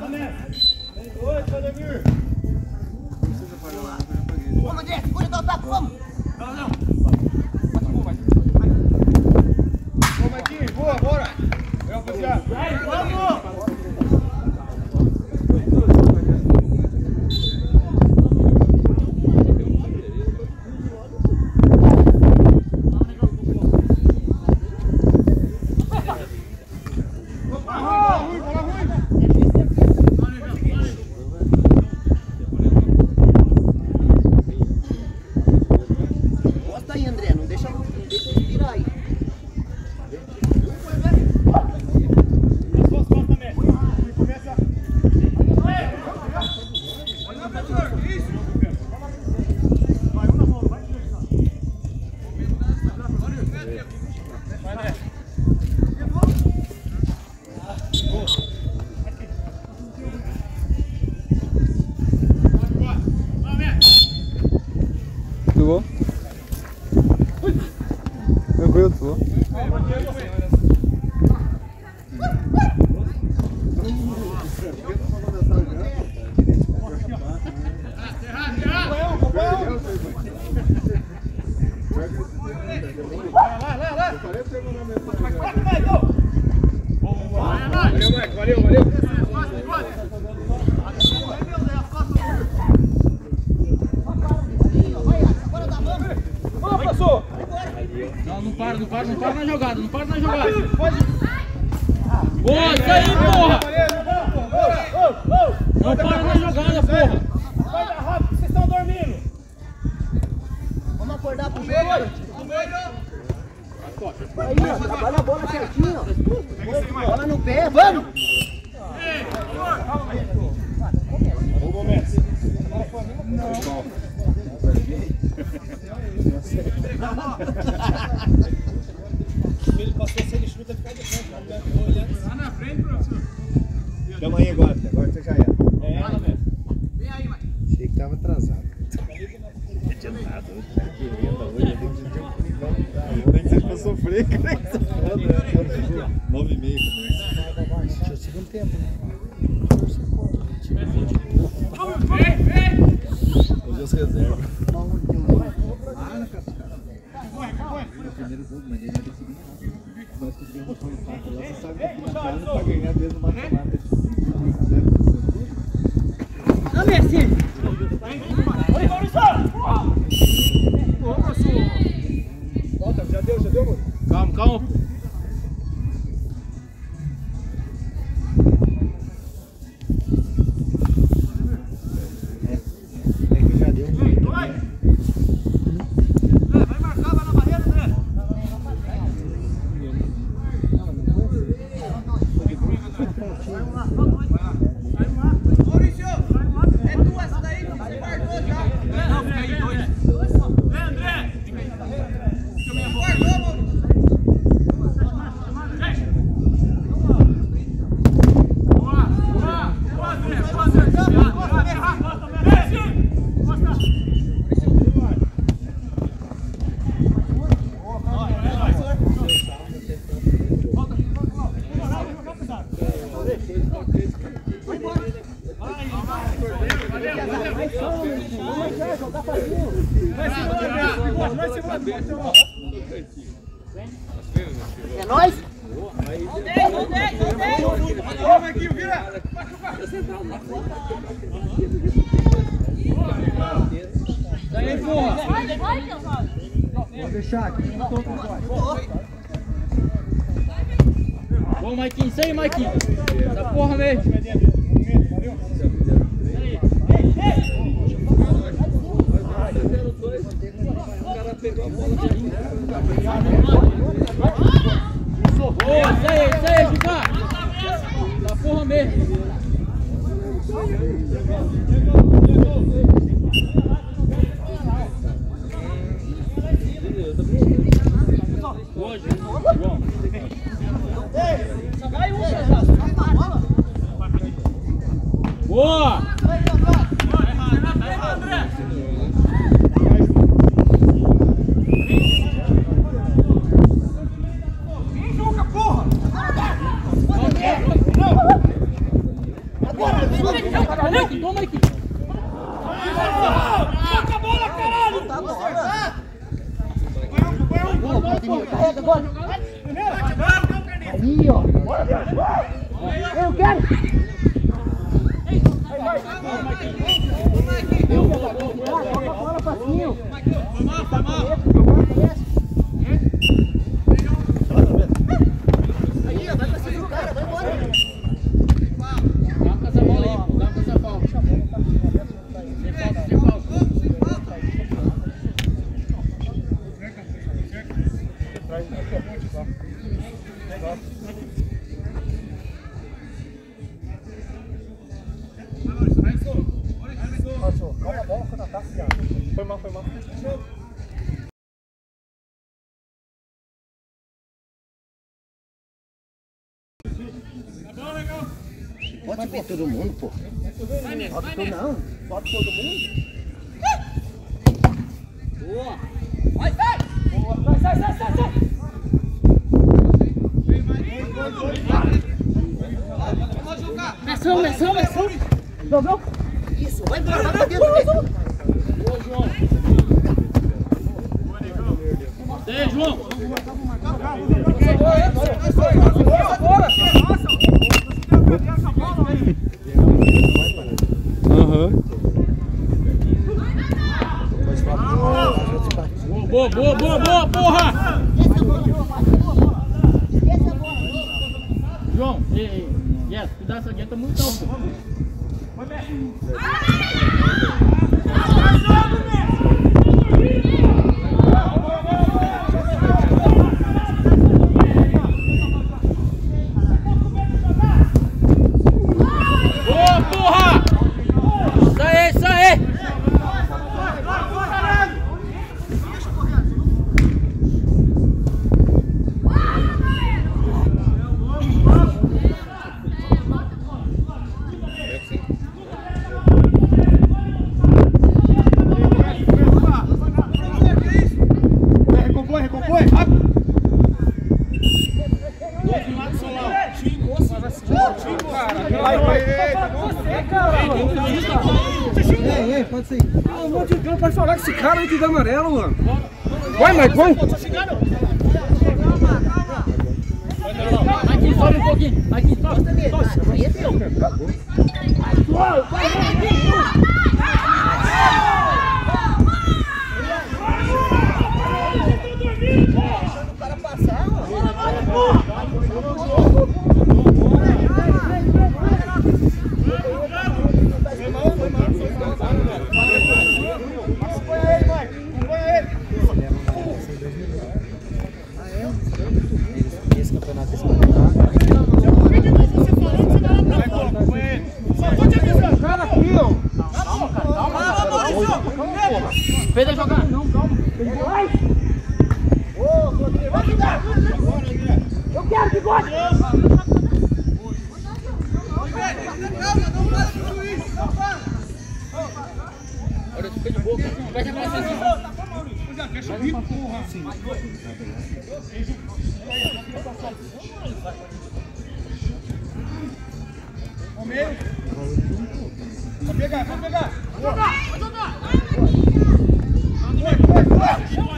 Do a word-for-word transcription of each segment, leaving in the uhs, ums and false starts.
Vamos, André, segura o ataque, vamos! Não, não! Vamos, Marquinhos, boa, bora! Vem, rapaziada! Vamos! Tudo bom? Tranquilo, tudo bom? Valeu, Mike, valeu, valeu. Não, não para, não para, não para na jogada, não para na jogada. Boa, isso aí, porra! Não para na jogada, porra! Vai dar rápido, vocês estão dormindo. Vamos acordar pro jogo, olha. Aí, ó, trabalha a bola certinho, ó. Bola no pé, vamos! Ô, Gomes. Ele passou a ser de chuta, ficar de frente. Lá na frente, professor. Tamo aí agora, agora você já era. É, ela mesmo. Vem aí, mãe. Achei que tava atrasado. Não tinha nada, que venda hoje, tem que ser pra sofrer, cara. Nove e meia. Deixa o segundo tempo, né? Hoje eu sou reserva. O primeiro jogo, mas ele não conseguiu nada. Nós conseguimos um empate lá, você sabe que aqui na casa pra ganhar mesmo mata-mata. Não, Messi! Oi, Maurício! Ô, professor! Volta, já deu, já deu, mano? Calma, calma. É que já deu. Vai marcar, vai na barreira, André! Maurício! É tua essa daí, não se guardou já! Não, fica aí, dois! Vem, André! Guardou, Maurício! Boa! Boa! Boa, André! Boa, É nóis? Ô, Marquinhos, vira! Daí, porra! Vou deixar aqui. Bom, Maiquinho, isso aí, Maiquinho! Essa porra mesmo! Boa, isso aí, isso aí, Juca! Essa porra mesmo! Boa, João! Boa! Toma aqui, toma aqui. Toca a bola, caralho! Tá bom, boa, Claudinho, carrega agora. Aí, ó. Eu quero. Toca a bola, passinho. Foi mal, foi mal. Aí, ó, vai pra cima do cara, vai embora. Dá com essa bola aí, dá com essa falta. Sem falta, sem falta. Foi mal, foi mal. Pode subir todo mundo, pô. Pode tu não. Pode todo mundo. Boa! Vai, sai! Boa! Sai, sai, sai, sai! Vamos jogar! Pressão, pressão, pressão. Jogou? Isso, vai embora, vai pra dentro. Boa, João. Ei, João. Aham. Boa, boa, boa, boa, porra! João, ei, ei, yes, cuidado, essa guia tá muito alta. Boa, porra! Isso aí, isso aí! Recompõe, recompõe, rápido! Vai, vai, Ei, ei, pode sair. Pelo amor de Deus, pode falar com esse cara aí de amarelo, mano. Vai, Mike, vai. Aqui, sobe um pouquinho. Aqui, sobe, sobe. Aí é teu. O cara passar, ó. Esse campeonato esse cara aqui, ó! Fez ele jogar. Não, calma. Ô, Rodrigo, vai ficar. Eu quero bigode. Calma, não faz o juiz! Não faz! Olha, fica de boca. Fecha a mão assim. Fecha o bico, porra! Ao meio! Vai pegar, vai pegar! Vai jogar! Vai, vai, vai!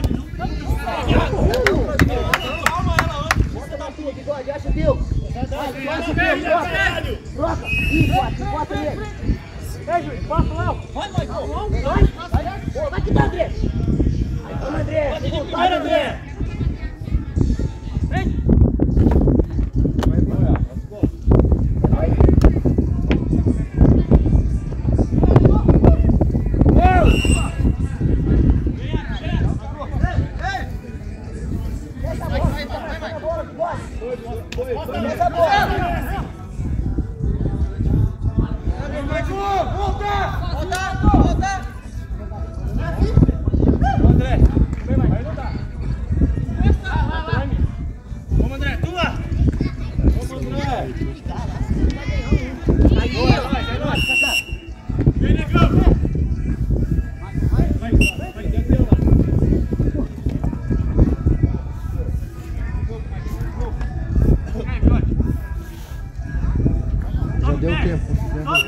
Calma ela antes. Bota na tua, bigode, acha o teu. Vai, acha o teu, troca. Troca. Ih, quatro, quatro nele. Vem, juiz, passa lá. Vai, vai, vai. Vai, vai. Vai que dá, André. Vamos, André. Vai, André. Vem. Já deu tempo.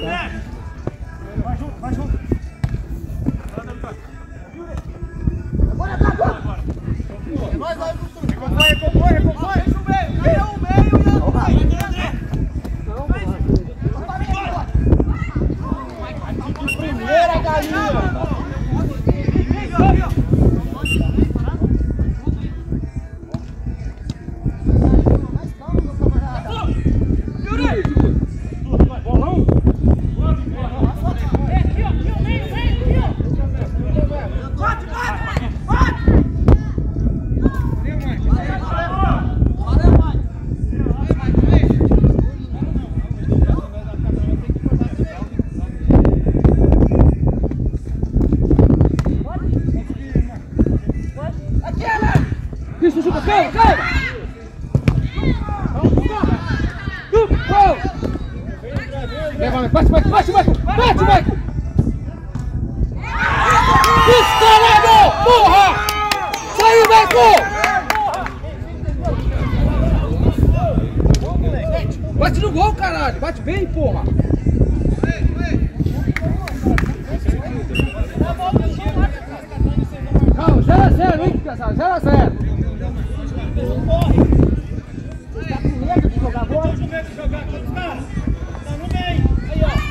Bate, bate, bate, bate, bate, bate! Descarado! Porra! Saiu, Beco! Bate no gol, caralho! Bate bem, porra! Calma, zero a zero, hein, pessoal? zero a zero! Você tá com medo de jogar bola? Tô com medo de jogar com os caras. Tá no meio. Aí, ó.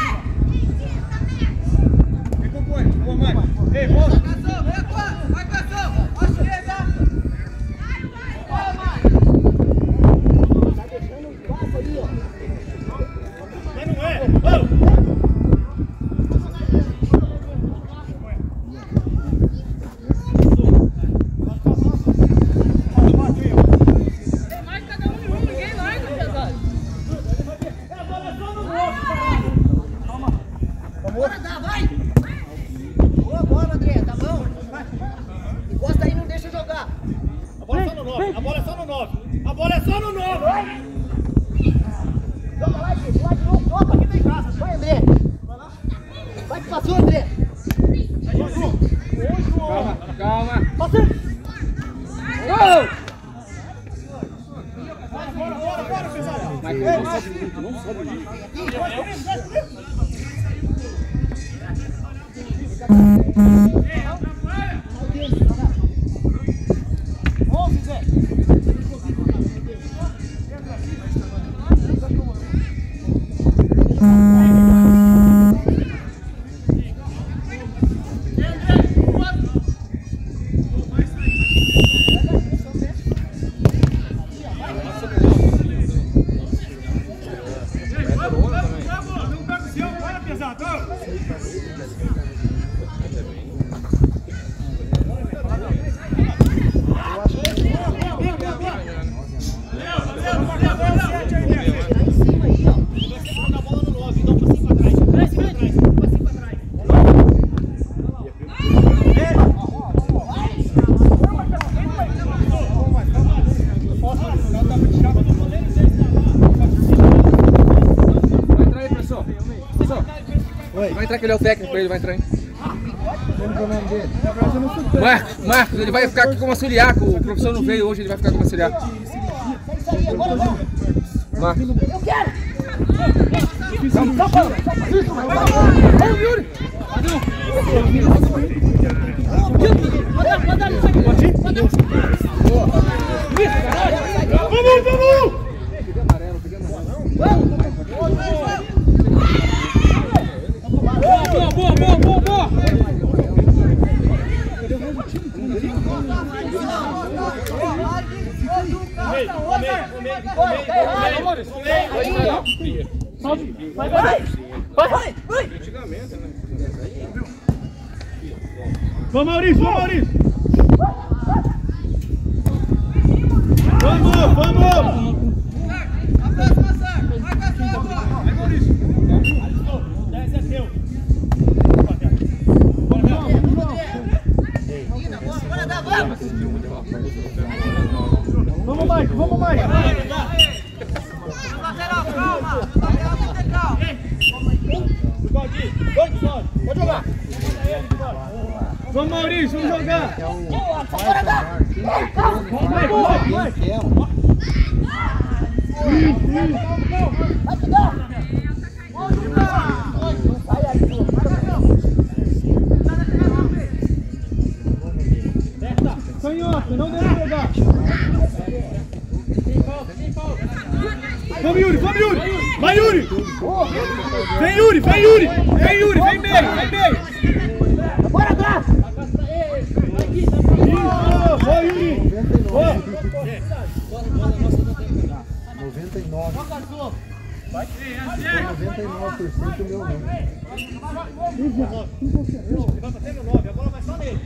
Recompõe. Boa, mãe. Ei, volta. Vai, Cação. Vai, Cação. À esquerda. Bora, mãe. Tá deixando um espaço ali, ó. Mas não é. Vamos. Bora, dá, vai! Boa bola, André, tá bom? Encosta aí, não deixa jogar. A bola é só no nove. A bola é só no nove. A bola é só no nove. Joga lá, gente, lá de novo, toca, aqui tem graça. Vai, André. Vai que passou, André. Calma, calma! Passou! Gol! Bora, bora, bora, pesado. Mas não sobe muito, não sobe muito. onze, Zé. Não pega o seu, bora, pesado. Vai entrar que ele é o técnico, ele vai entrar, hein? Marcos, Marcos, ele vai ficar aqui como auxiliar, o professor não veio hoje, ele vai ficar como auxiliar. Marcos. Eu quero! Vamos, Yuri! Vamos, vamos! Peguei amarelo, peguei amarelo. Boa, boa, boa, boa, boa! Vai, vai! Vai, vai! Vamos, Maurício, vamos, Maurício! Vamos, vamos! A próxima, Sérgio! Vai, Cação, agora! Vai, Maurício! dez é teu! Bora, dá, vamos! Vamos, Mike, vamos, Mike! Lateral, calma! Lateral, tem que ter calma! Pode jogar! Vamos, Maurício, vamos jogar! Bora, dá! Calma! Vai, vai, vai! Vai que dá! Sai aí, Canhota, não deixa jogar! Vamos, Yuri, vamos, Yuri! Vai, Yuri! Vem, Yuri, vem, Yuri! Vem, Yuri, vem meio, vem meio! bora, dá! Isso! Vai, Yuri! noventa e nove por cento meu não. Levanta até meu nove, agora vai só nele.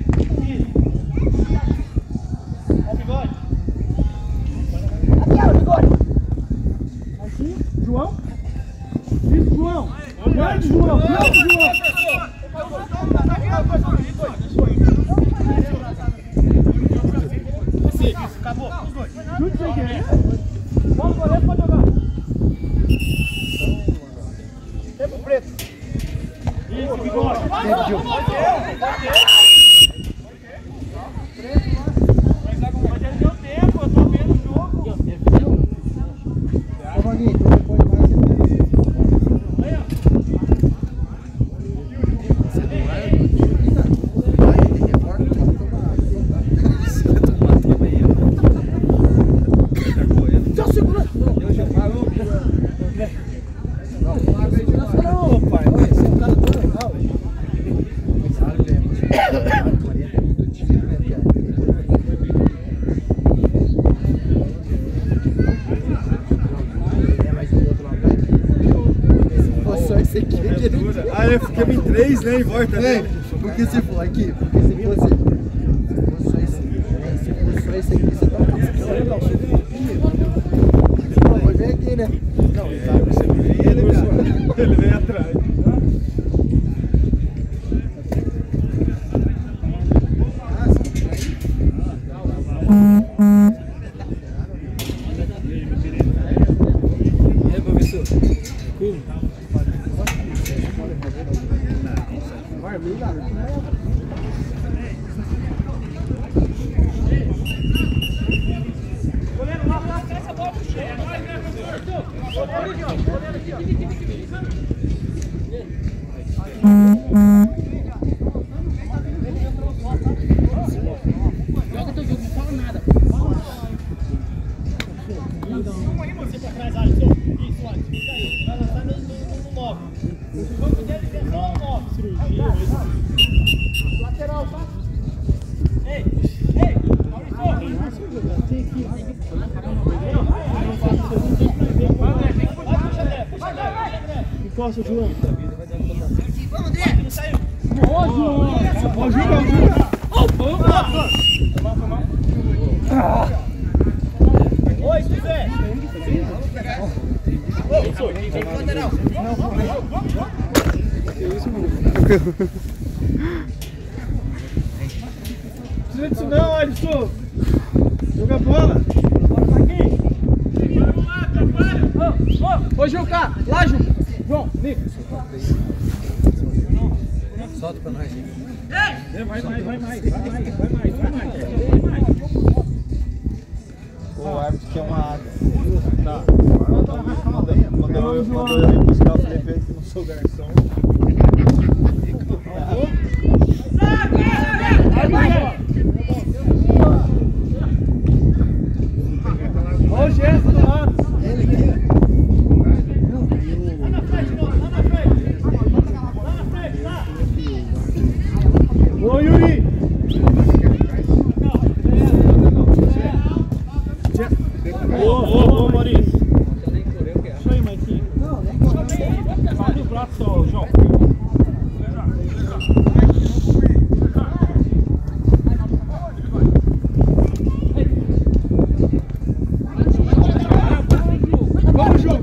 Ó o bigode. Aqui é o bigode. Aqui, João. Isso, João. Grande João, grande João. Isso, acabou. Os dois. Juntos sem querer. Bola, goleiro, pode jogar. Aí ficamos em três, né? Em volta, né? Porque se for aqui, porque se fosse. Se fosse esse, se fosse só esse aqui, você tá não, vai vir aqui, né? Não, ele sabe que você vem, ele vem. Ele vem atrás. E aí, professor? Como? Joga teu jogo, não fala nada. Vamos aí, você pra trás, Alisson. Isso, Alisson. Fica aí. Vai lançar no nove. O jogo dele é só o nove. Cirurgia. Lateral, tá? Ei, ei, Maurício. Encosta, João. Vamos, André. Saiu. Ó, João. Ó, Juba, Juba. Oi, José. Lateral. Precisa disso não, Alisson. Joga a bola. Ô, Juca, lá, Ju. João, vem. Solta pra nós. Vai mais, vai mais, vai mais, vai mais, vai mais, vai mais. O árbitro quer uma água. Tá. Quando eu ia buscar, eu falei pra ele que não sou garçom. Olha o gesto do lado. Ele aqui, Lá na frente, lá na frente. Lá na frente, lá. Ô, Yuri! Ô, ô, ô, Maurício. Deixa aí, Maiquinho. Abre o braço só, João. Vamos, Ju!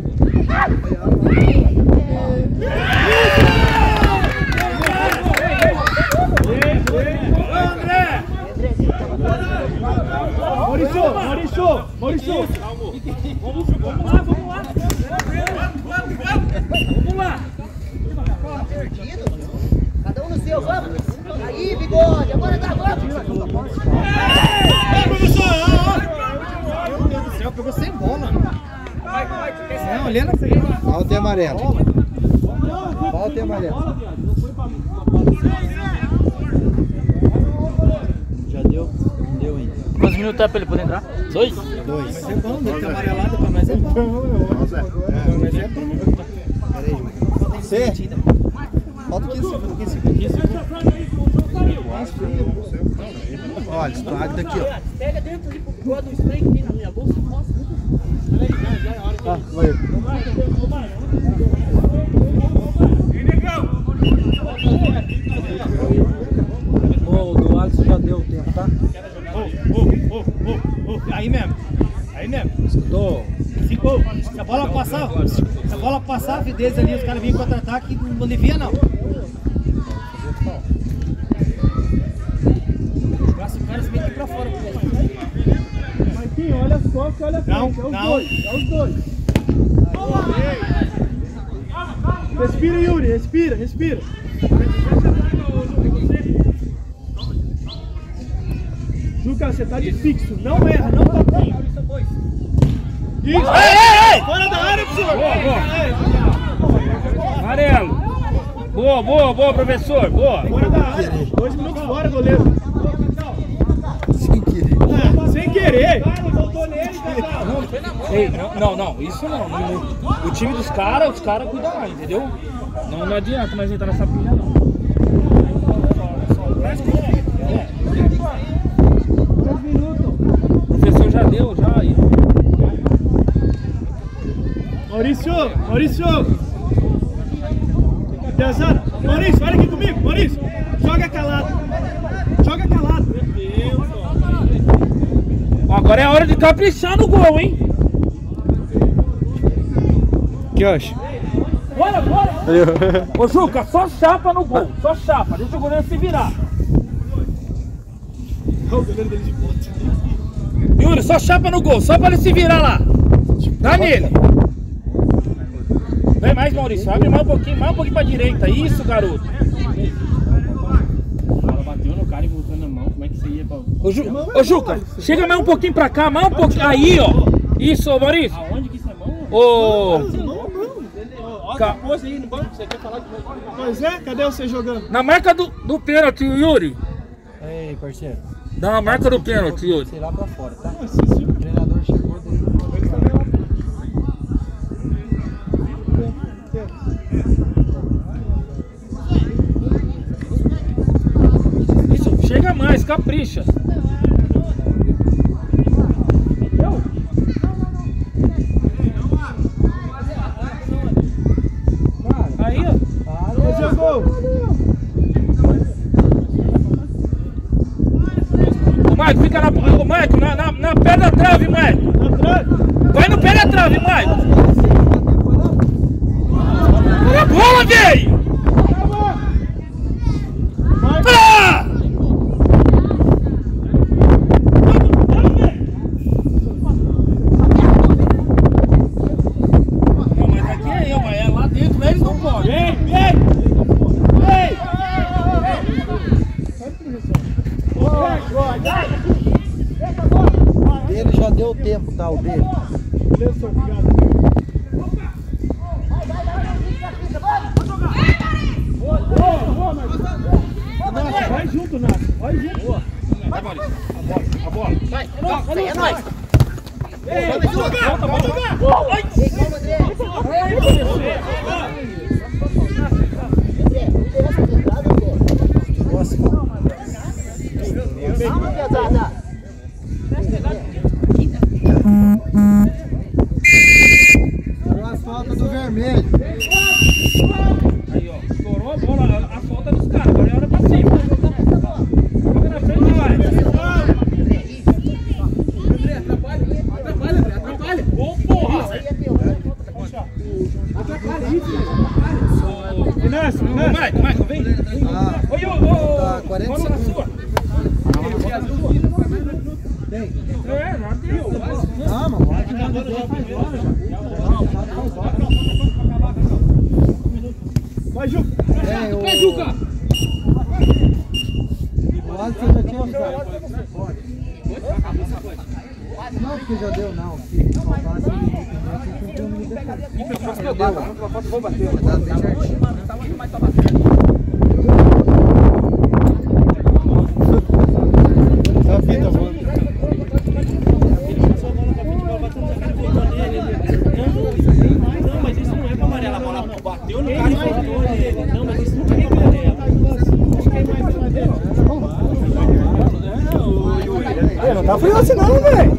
Maurício, Maurício, Maurício. Vamos, vamos lá, vamos lá. Vamos lá. Cada um no seu, vamos! Aí, bigode, agora tá, vamos! Meu Deus do céu, pegou sem bola. não, olhando assim. Falta e amarelo. Falta e amarelo. Já deu? Deu ainda. Quantos minutos é pra ele poder entrar? Dois? Dois. Mas é bom, né? Ter amarelado pra nós é bom. Nossa, é. Mas é bom. Peraí, Ju. Você? Falta quinze segundos. quinze segundos. Olha, está daqui, ó. Pega dentro ali, igual do spray que tem na minha bolsa e mostra. Ah, vai. Ô, o do Alisson já deu tempo, tá? Ô, ô, ô, ô, ô. Aí mesmo. Aí mesmo. Escutou? Se, ô, se a bola passar, se a bola passar a avidez ali, os caras vinham contra-ataque, não alivia não. O braço do cara se vem aqui pra fora. Marquinhos, olha as costas, olha a frente. Não, é os não. dois, é os dois. Respira, Yuri, respira, respira. Juca, você tá de fixo. Não erra, não toquinho. Isso. Ei, ei, ei! Fora da área, professor. Boa, boa. Amarelo. Boa, boa, boa, professor. Boa. Fora da área. Dois minutos fora, goleiro. Sem querer. Ah, sem querer. Ei, não, não, não, isso não. O, o time dos caras, os caras cuidam lá, entendeu? Não, não adianta mais entrar nessa pilha, não. O professor já deu, já aí. Maurício, Maurício. Pesado. Maurício, olha aqui comigo, Maurício. Joga calado. Joga calado. Agora é a hora de caprichar no gol, hein? Que acha? Bora, bora! Ô Juca, só chapa no gol, só chapa, deixa o goleiro se virar. Yuri, só chapa no gol, só pra ele se virar lá. Dá nele. Vem mais, Maurício, abre mais um pouquinho, mais um pouquinho pra direita. Isso, garoto. Ela bateu no cara e voltou na mão, como é que você ia pra... Ô, Ju... Ô Juca, chega mais um pouquinho pra cá, mais um pouquinho. Aí, ó. Isso, ô Maurício. Aonde que isso é mão? Ô... Ca... Aí no banco, você quer falar de... Pois é, cadê você jogando? Na marca do, do pênalti, Yuri. Ei, parceiro. Dá uma marca do pênalti, Yuri. Sei lá pra fora, tá? O treinador chegou dele. Isso, chega mais, capricha. Aí, ó. Esse é o gol. O Maico fica na, o Maico, na, na, na pé da trave, Maico. Na trave. Vai no pé da trave, Maico. Olha a bola, velho. Ah! Não, mas aqui é eu, mas é lá dentro, eles não podem. Vem, vem. Vem. Ele já deu tempo, tá? O dele. Beleza, obrigado. Boa, boa, Marcos. Nath, vai junto, Nath. Vai junto. Vai, Maurício. A bola, a bola. Vai, É nóis. Vamos jogar, vamos jogar. Calma, pesada. Tirou a falta do vermelho. Aí, ó. Estourou a bola, a, a falta dos caras. Agora é hora pra cima. Joga na frente, vai. Atrapalha, atrapalha. Ô, porra. Atrapalha isso, Inácio, Ô, Inácio. Maicon, Maicon, vem. Ah, Oi, ô, ô, tá, quarenta vamos na segundos. sua. Tem. É, já deu. Ah, mano. Vai, Juca. É, o... Vai, Juca. O Alisson já tinha avisado. Não, porque já deu, não. Se faltasse, ele cumpriu no defesa. Já deu, ó. Vou bater. Tá bem certinho. Tá fita, mano. Não, mas isso não é pra amarela. A bola bateu no cara e voltou nele. Não, mas isso não é pra amarela. Acho que é mais uma dele. Não tá frio assim não, velho.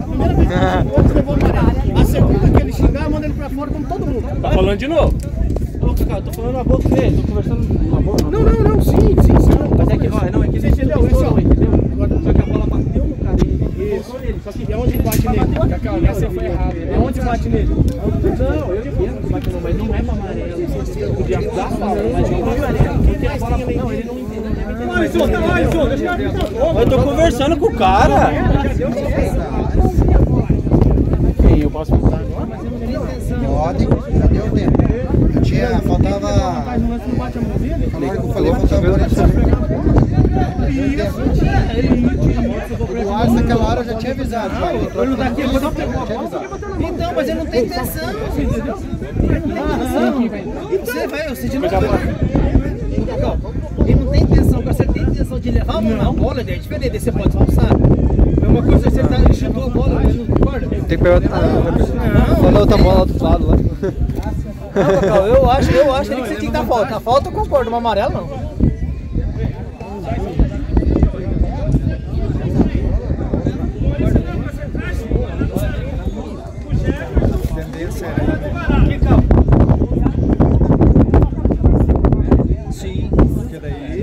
A segunda que ele xingar, eu mando ele pra fora como todo mundo. Tá falando de novo? Ô, Cacau, tô falando na boca dele, tô conversando na boca. Não, não, não, sim, sim, sim. Mas é que, ó, não, é que você entendeu isso, ó, entendeu? Agora, só que a bola bateu no cara e ele voltou nele. Só que é onde bate nele. Cacau, essa foi errada. É onde bate nele. Não, eu entendo que bate não, mas não é pra amarelo. Você podia dar falta, mas não é amarelo. Quem tem a bola, não, ele não entendeu. Alisson, tá lá, Alisson, deixa eu ver. Eu tô conversando com o cara. Quem? Eu posso voltar agora? Pode, já deu tempo. Eu tinha, faltava... Mas no lance não bate a mãozinha? Na hora que eu falei, faltava quarenta segundos. Isso, ele tira a bola, você dobrou. Márcio naquela hora eu já tinha avisado. Ele não tá aqui, eu vou dar Então, mas ele não tem intenção. Você vai, você de novo. Ele não tem intenção, você tem intenção de levar a mão na bola, é diferente, você pode expulsar. É uma coisa, você tá, ele chutou a bola, ele não concorda? Tem que pegar outra. Olha outra bola lá do lado lá. Não, Cacau, eu acho, eu acho que você tem que dar falta. A falta eu concordo, mas amarelo não. Sim, porque daí.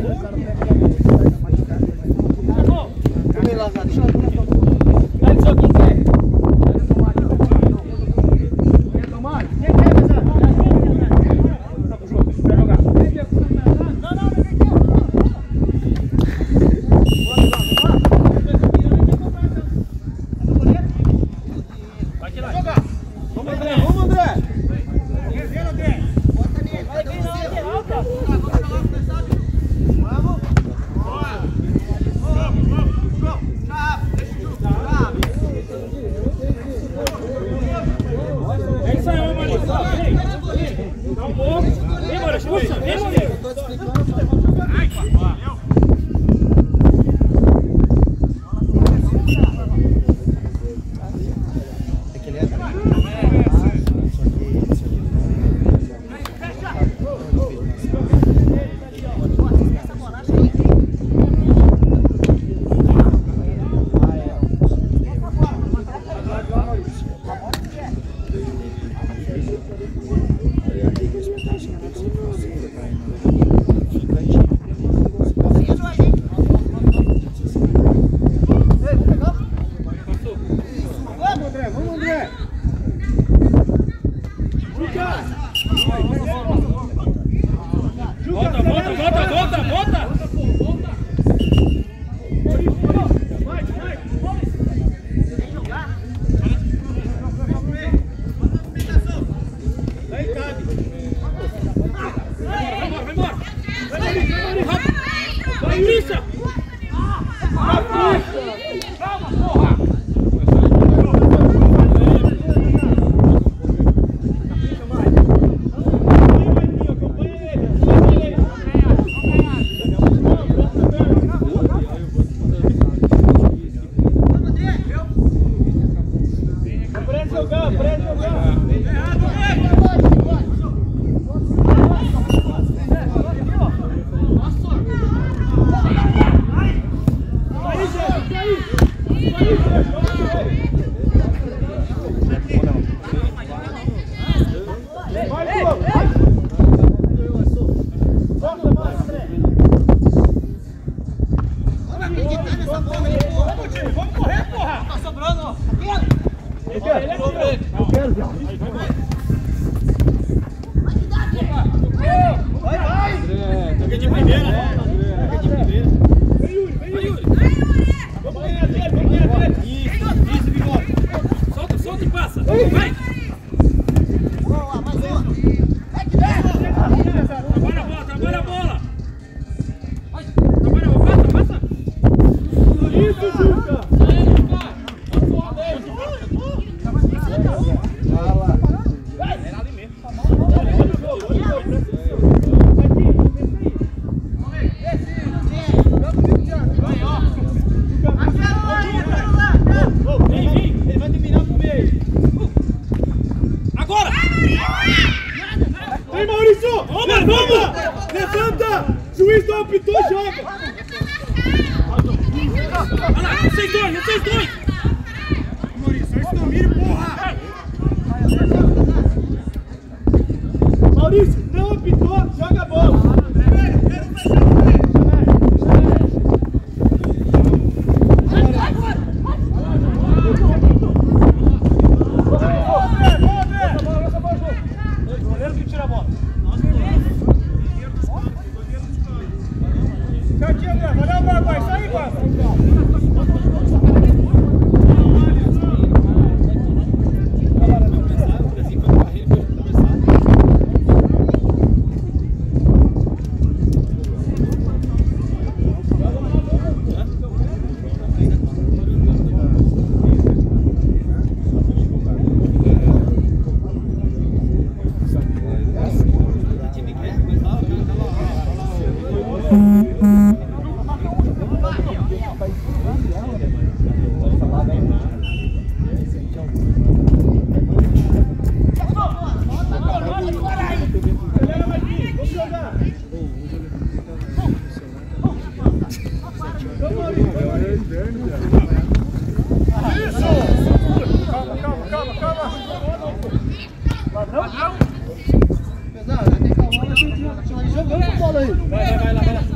aí. Vai, vai, vai lá, vai lá.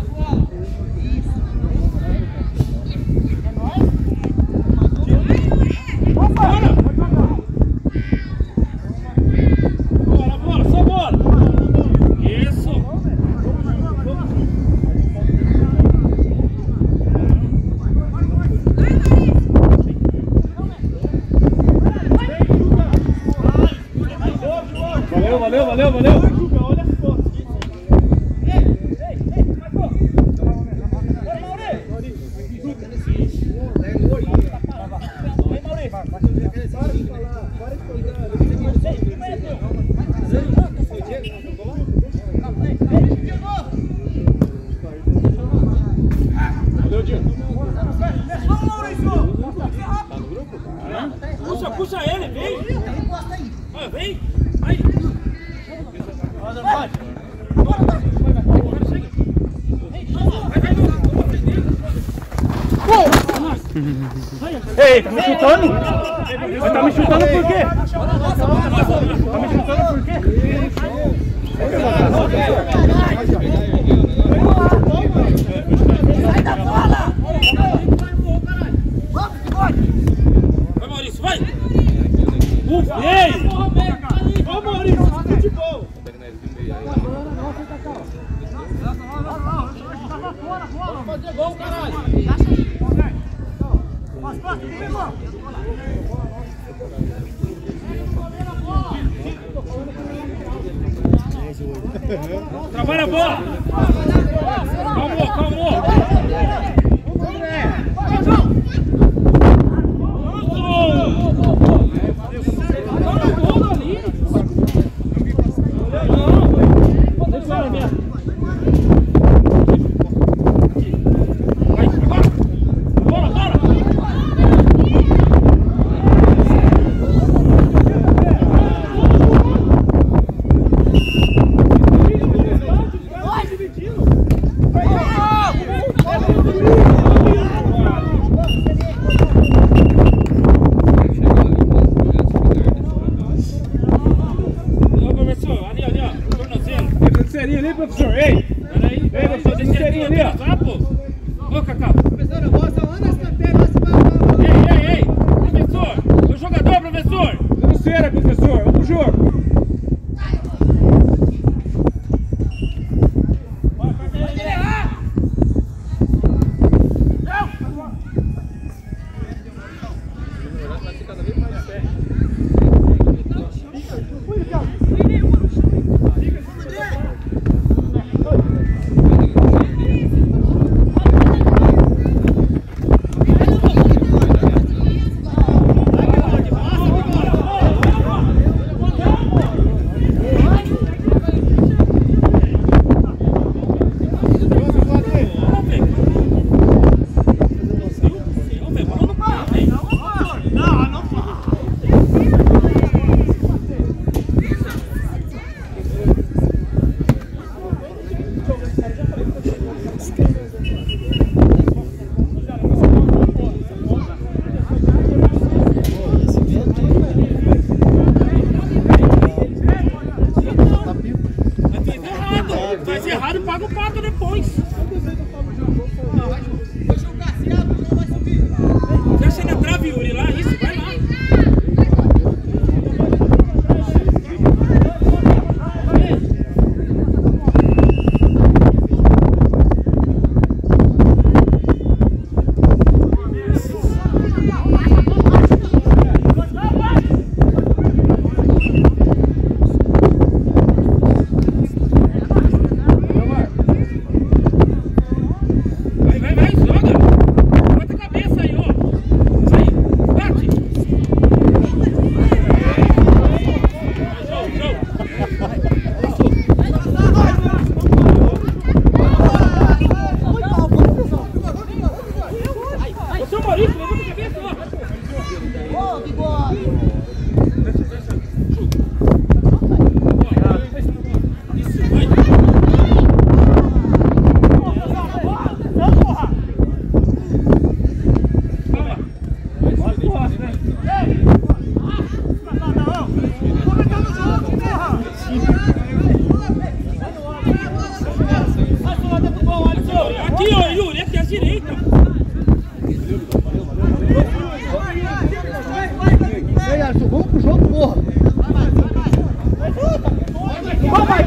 Bora, bola, só bola. Isso. Valeu, valeu, valeu, valeu. Puxa, puxa ele, vem! Ah, vem! Aí! Vai! Ei, tá me chutando? Mas tá me chutando por quê? Tá me chutando por quê? Sai da bola! Vai, Maurício, vai! Ufa! Ei! Ô, Maurício, futebol! Vamos fazer gol, caralho! Trabalha a bola! Calmou, calmou! Ali, professor, ei! Peraí, Ei, professor, tem serinho ali, ó. Tá, pô? Ô, Cacau. Professor, eu gosto lá na escanteio, lá você vai lá. Ei, ei, ei! Professor! O jogador, professor! Dando cera, professor, vamos pro jogo.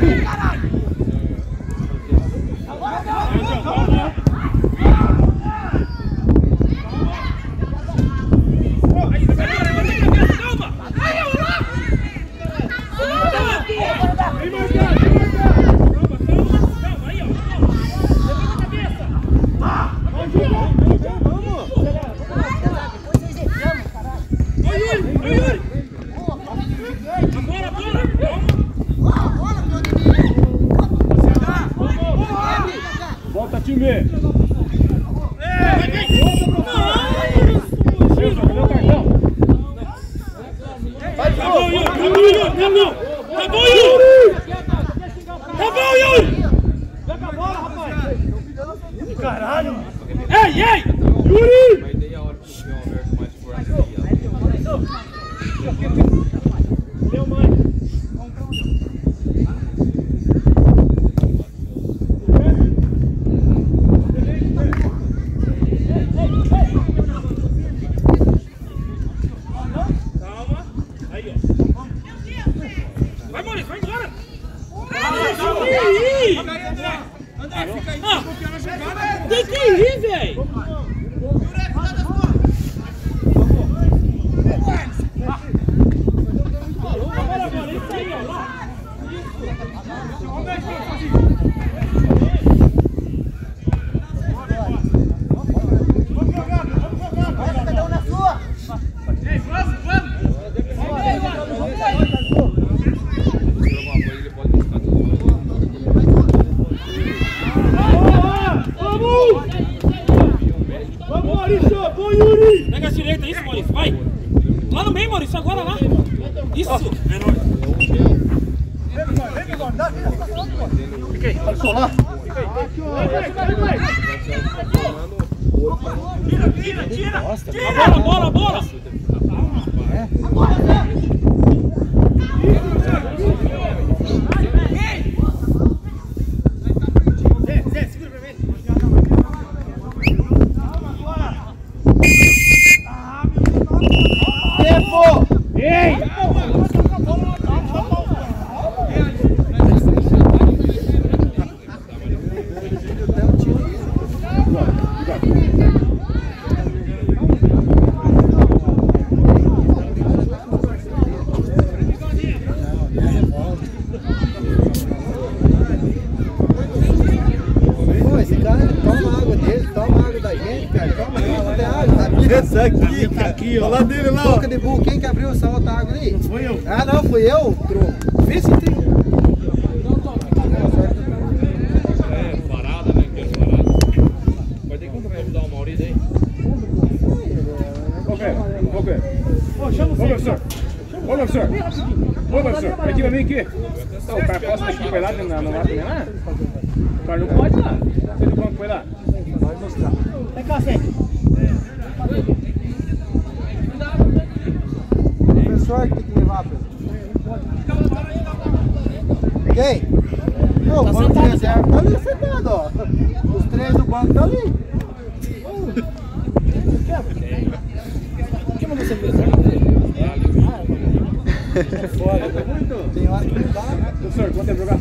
Volta, time! Acabou, Yuri! Acabou, Yuri! Acabou! Acabou, Yuri! Acabou, Yuri! Joga a bola, rapaz! Caralho! Ei, ei! Yuri! Mas daí a hora que o João Alberto mais forte aí, Deu mais! Tem que ir, velho! Cada um na sua! Vamos, Maurício! Bom, Yuri! Pega a direita, isso, Maurício, vai! Lá no meio, Maurício, agora lá! Isso! É nóis! Fiquei, pode solar. Tira, tira, tira! Tira! A bola, a bola! Zé, segura pra mim! Tempo! Ei! Pô, esse cara toma água dele, toma água da gente, cara. Toma água, tem água. essa aqui, tá aqui, ó. Lá dele, lá, ó. Boca de burro, quem que abriu essa outra água ali? Foi eu! Ah, não, fui eu, tro. Vê se tem. É, parada, né? Que é parada. Vai ter que convidar o Maurício aí. Ok, ok. Pô, chama o Ô, Zé! professor. Ô, professor. Ô, professor. Vem aqui pra mim aqui. Então, o cara posta aqui, foi lá na não lá também lá? O cara não pode lá. Você viu como foi lá? Vem cá, Zé! O professor que tem que levar, professor. Quem? Não, o banco de reserva tá ali sentado, ó. Os três do banco tá ali. Que mandou você ver? Tem hora que não dá. Professor, quanto tempo jogar?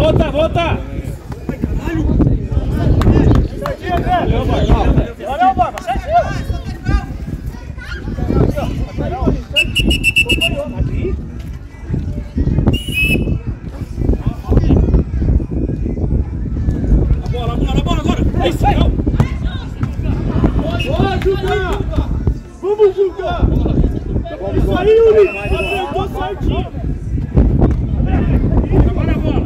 volta, volta! Valeu, Barba! Valeu, Barba! Certinho! Aqui! A bola, a bola, a bola agora! Isso, não! Bora, Juca! Vamos, Juca! Isso aí, Yuri! Acertou certinho! Agora a bola!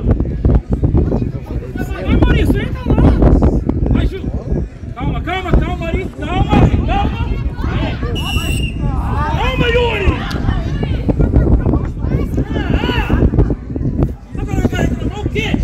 Vai, Maurício, entra lá! Vai, Ju! Calma, calma, calma, Maurício! Calma, calma! Calma, Yuri! Agora vai reclamar o quê?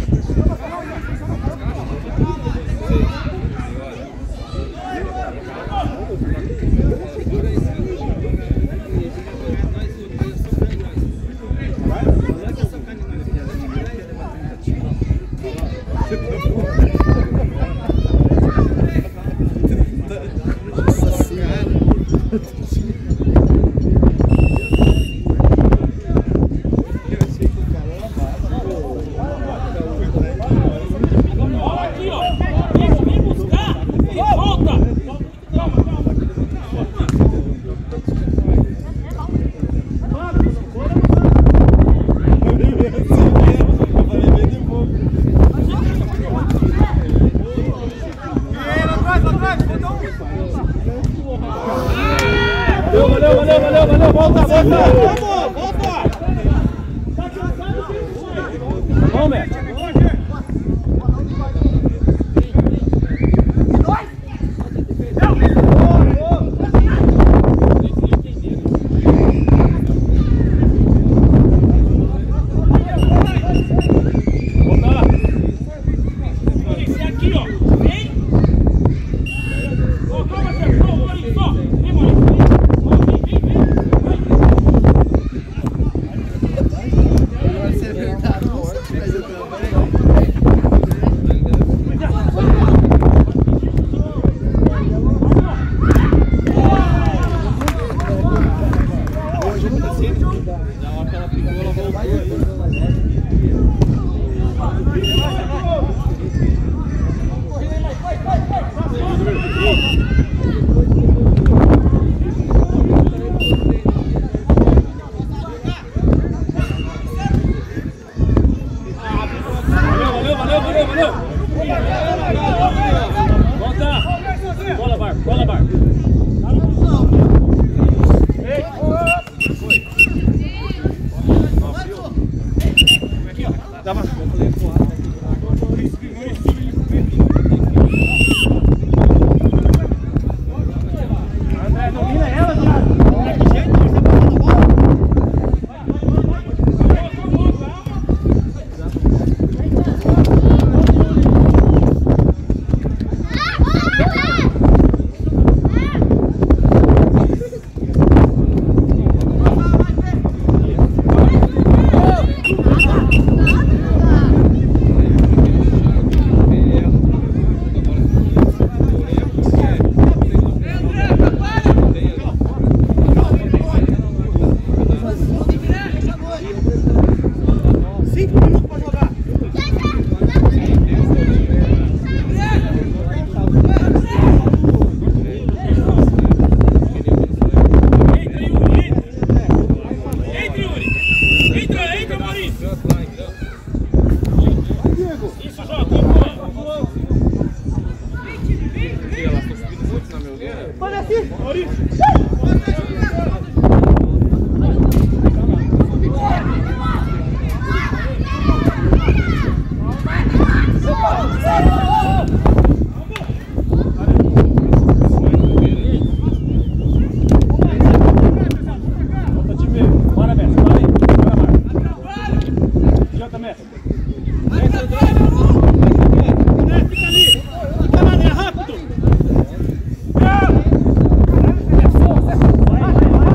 Vai, vai, vai!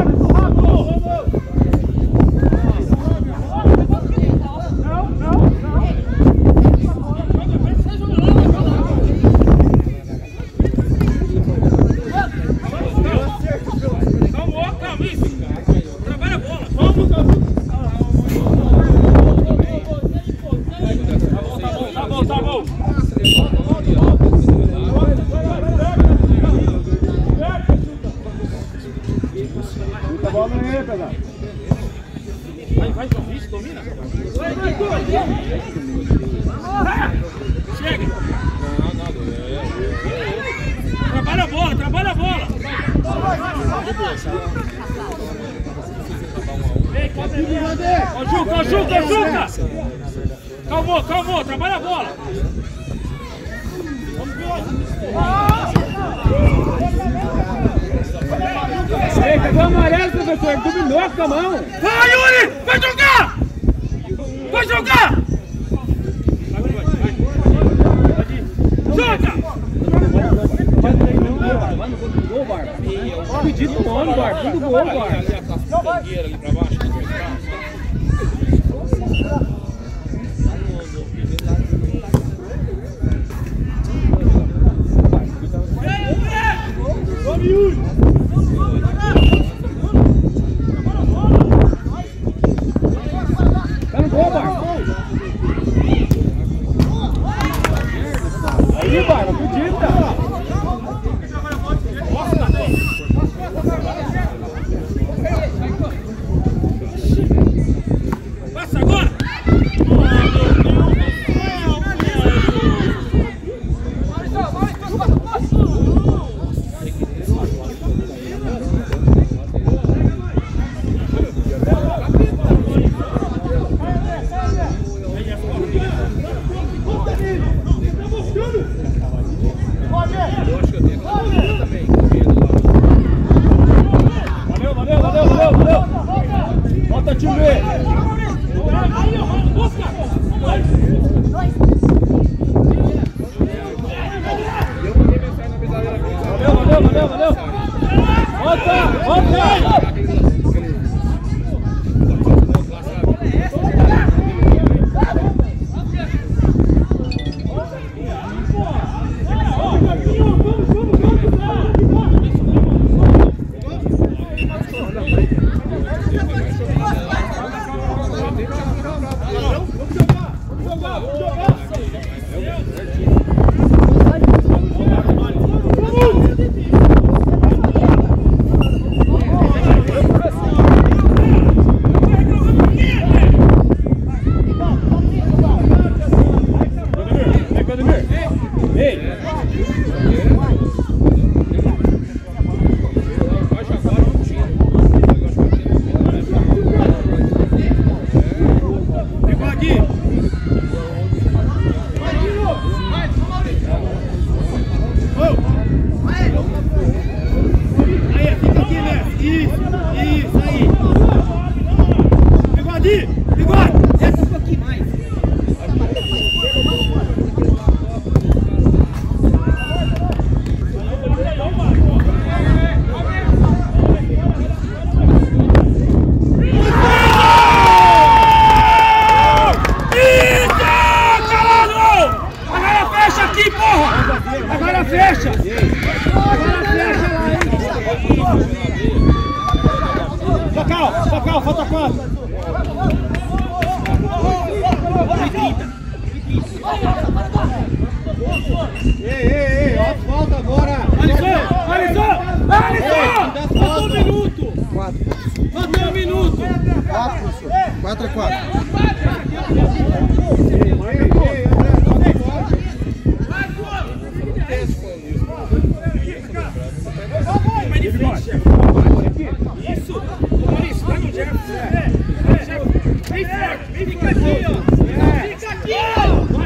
bola aí, pesado. Vai, vai, isso, domina. Chega. Não, não, trabalha a bola, trabalha a bola. Vem, cobre ali. Ô, Juca, ô, Juca, ô, Juca. Calmou, calmou, trabalha a bola. Ei, pegou o amarelo, professor, ele dominou com a mão. Vai, Yuri, vai jogar. Vai jogar. Joga. Vai no gol do gol, Barba. Pedido do nome, Barba. Tudo gol, Barba. Ali a tangueira ali pra baixo. Vamos, Yuri! Tá no gol, Barba. Aí, Barba, acredita. Passa agora! Valeu, valeu, valeu, valeu, valeu. Volta, time B. Valeu, valeu, valeu, valeu. Volta, volta. Agora fecha! Agora fecha lá, hein? Focal, focal, falta quatro! Ei, ei, ei, ó, falta agora! Alisson! Alisson! Alisson! Faltou um minuto! Quatro. Faltou um minuto! Quatro, professor. Quatro a quatro. Isso! Maurício, vai no Jefferson! Vem forte! Fica aqui, ó! Fica aqui, ó!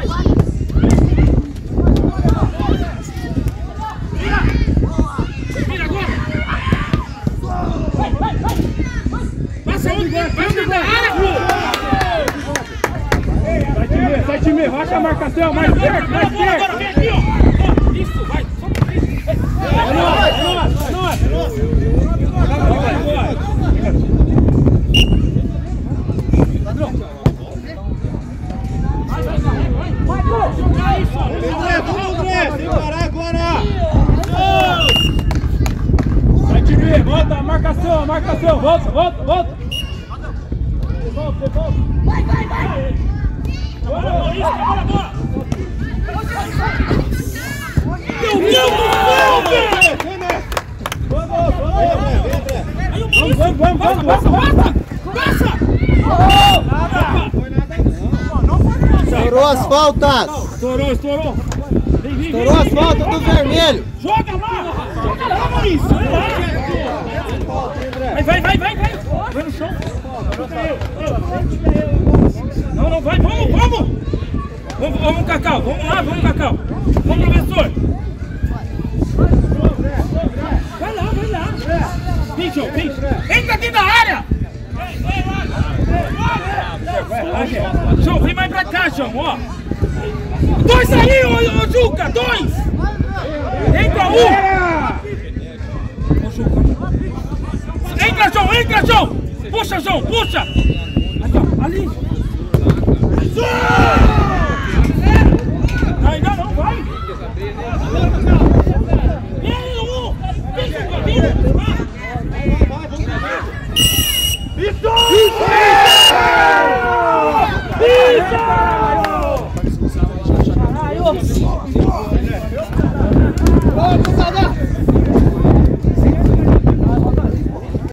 Vira agora! Passa onde? Vai dentro da área, pô! Sai time, sai time, racha a marcação, mais perto, mais perto! Agora vem aqui, ó! Isso, vai! É nóis, é nóis, é nóis! André, vamos, André! Sem parar agora! Vai time, volta a marcação, a marcação, volta, volta, volta! Devolve, devolve! Vai, vai, vai! Bora, Maurício, bora, bora! Meu Deus do céu, velho! Vamos, vamos! Vem, André, vem, André! isso? Vamos, vamos, vamos, Passa, vamos, passa, passa! Estourou as faltas! Estourou, estourou. Vem, vem, Estourou as faltas do vermelho! Joga lá! Joga lá, Maurício! Vai, vai, vai, vai, vai! Vai no chão! Não, não, vai, vamos, vamos! Vamos, vamos, Cacau, vamos lá, vamos, Cacau! Vamos, professor! Vai lá, vai lá! Vem, João, vem! Entra aqui na área! João, vem mais pra cá, João, ó! Dois aí, ô, ô Juca, dois! Entra um! Ô, Juca. Entra, João, entra, João! Puxa, João, puxa! Ali, ó, ali!